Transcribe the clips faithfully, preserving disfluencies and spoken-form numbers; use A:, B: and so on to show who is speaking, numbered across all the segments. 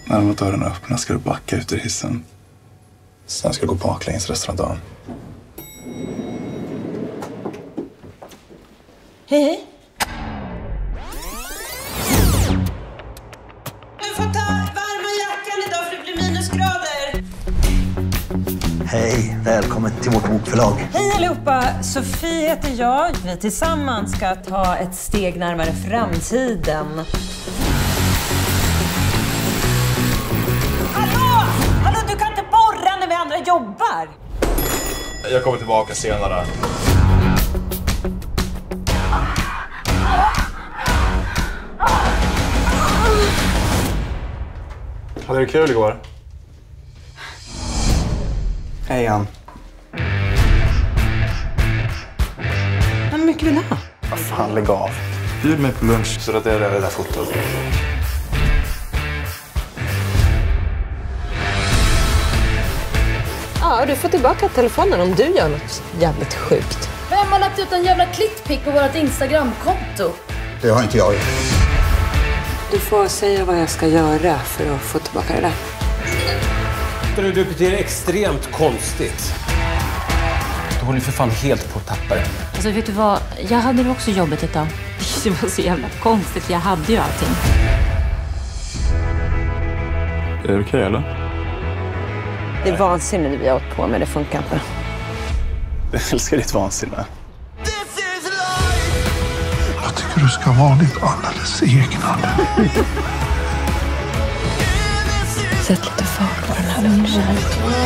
A: När dörrarna öppnas ska du backa ut ur hissen. Sen ska du gå baklänges resten av dagen.
B: Hej, hej. Du får ta varma jackan idag för det blir minusgrader.
C: Hej, välkommen till vårt bokförlag.
B: Hej allihopa, Sofie heter jag. Vi tillsammans ska ta ett steg närmare framtiden. Hallå! Hallå, du kan inte borra när vi andra jobbar.
D: Jag kommer tillbaka senare. Hade du kul igår?
C: Hej, Ann.
B: Hur mycket vill du ha?
C: Vad fan, lägg av.
A: Bjud mig på lunch så att det är det där fotot.
B: Ja, du får tillbaka telefonen om du gör något jävligt sjukt.
E: Vem har lagt ut en jävla klickpick på vårt Instagramkonto?
C: Det har inte jag gjort.
B: Du får säga vad jag ska göra för att få tillbaka det där.
F: Du, du beter dig extremt konstigt. Du håller för fan helt på att tappa det.
E: Alltså vet du vad, jag hade det också jobbet ett tag. Det var så jävla konstigt, jag hade ju allting.
A: Är det okej eller?
B: Det är vansinne vi har åt på, men det funkar inte.
A: Jag älskar ditt vansinne.
G: Jag tycker du ska vara lite alldeles egna.
E: Sätt lite fart på den här lunchen.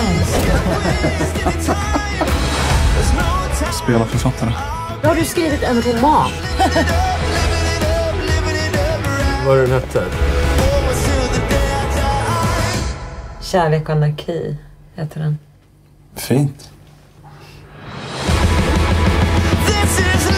A: Spela författare.
E: Har du skrivit en roman?
F: Vad är den hette?
B: Kärlek och anarki heter den.
A: Fint.
H: This is